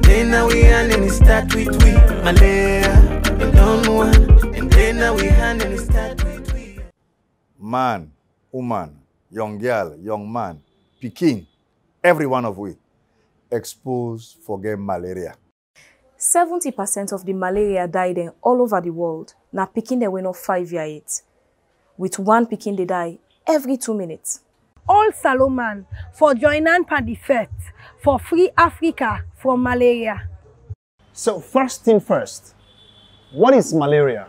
then now we hand and it start with we. Malaria, we don't want, and then now we hand and it start with we. Man, woman, young girl, young man, pikin, every one of we exposed for get malaria. 70% of the malaria died all over the world. Now pikin they were not 5 years yet. With one pikin they die every 2 minutes. All Salomon for joining the fight for free Africa from malaria. So first thing first, what is malaria?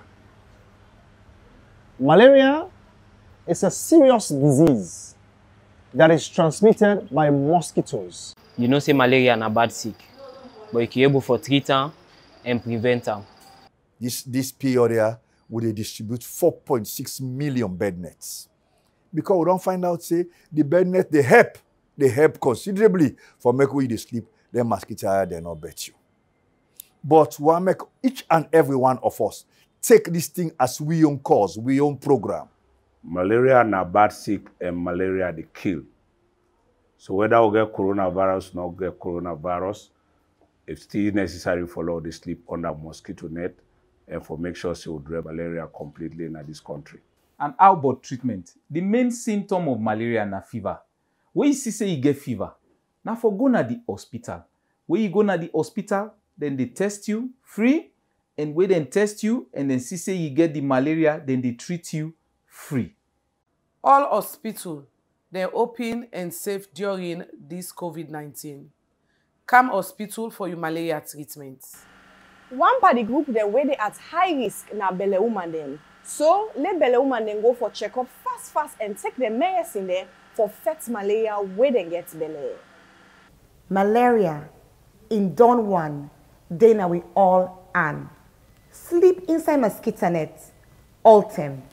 Malaria is a serious disease that is transmitted by mosquitoes. You know say malaria na bad sick, but you can able for treat them and prevent them. This period here, we distribute 4.6 million bed nets. Because we don't find out, say, the bed net, they help considerably for make we sleep, then mosquito, they not bet you. But we make each and every one of us take this thing as we own cause, we own program. Malaria na bad sick and malaria they kill. So whether we get coronavirus or not get coronavirus, it's still necessary for all to sleep under mosquito net and for make sure we drive malaria completely in this country. And how about treatment? The main symptom of malaria na fever. When you see say you get fever, now for go na the hospital. When you go na the hospital, then they test you free, and when they test you and then see say you get the malaria, then they treat you free. All hospitals, they're open and safe during this COVID-19. Come hospital for your malaria treatment. One part the group them where they at high risk na belle woman them. So let belle woman then go for checkup fast and take the medicine there for fet malaria where they get belle. Malaria in Don one, then are we all an. Sleep inside mosquito net, all time.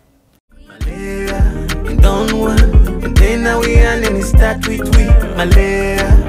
Malaria in Don one, and then now we hand and it start with we. Malaria.